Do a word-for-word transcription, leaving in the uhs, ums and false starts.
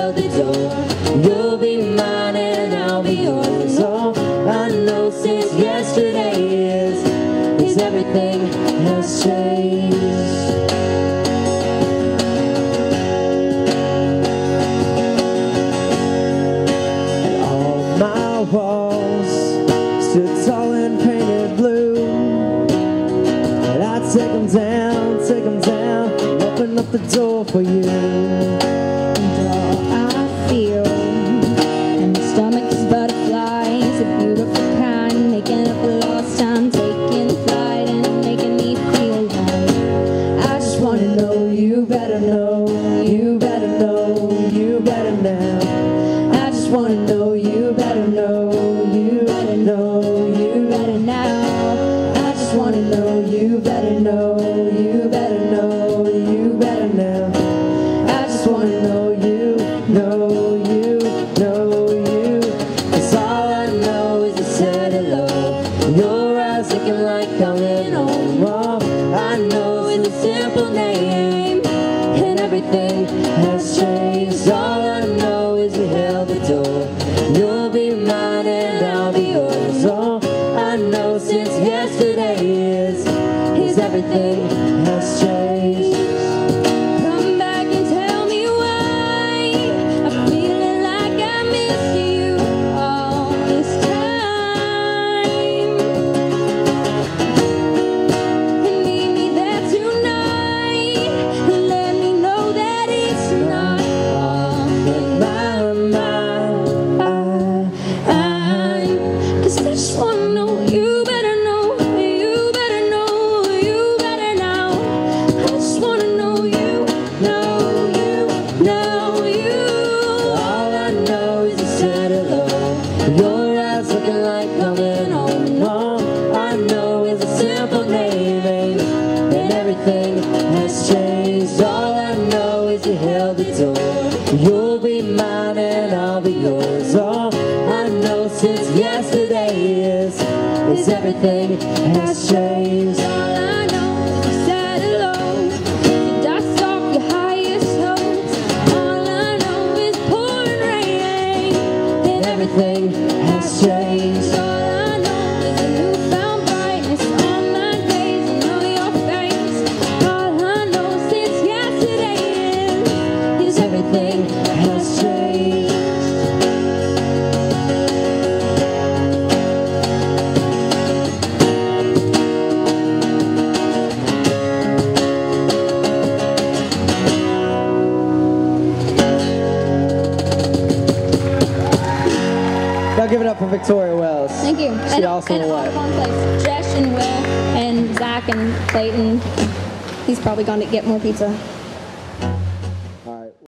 held the door. You'll be mine and I'll be yours. Is all I know since yesterday is, is everything has changed. And all my walls stood tall and painted blue, and I take them down, take them down, and open up the door for you. And all I feel in my stomach's butterflies, a beautiful kind, making up for lost time, taking flight and making me feel like I just wanna know, you better know, you better know, you better now. I just wanna know, you better know, you better know, you better now. I just wanna know, you better know, you better know, you better now. I just wanna know, you know, you know, you. 'Cause all I know is you said hello. Your eyes looking like coming home. All I know is a simple name, and everything has changed. All I know is you held the door. You'll be mine and I'll be yours. All I know since yesterday is, is everything has changed. come back and tell me why I'm feeling like I missed you all this time. And meet me there tonight and let me know that it's not all in My mind, Cause I just wanna know, you better know, you better know, you better know. I just wanna know, you know, you know, you. all I know is you said hello. Your eyes looking like coming home. All I know is a simple name, and everything has changed. All I know is you held the door. You'll be mine and I'll be yours. All I know since yesterday is, is everything has changed. All I know is you said hello, you dust off your highest hopes. All I know is pouring rain, and Everything has changed. all I know is a newfound brightness on my days. I know your face. All I know since yesterday is, is Everything has changed. Now give it up for Victoria Wells. Thank you. She and also and all what? fun place. Jesh and Will and Zach and Clayton. He's probably going to get more pizza.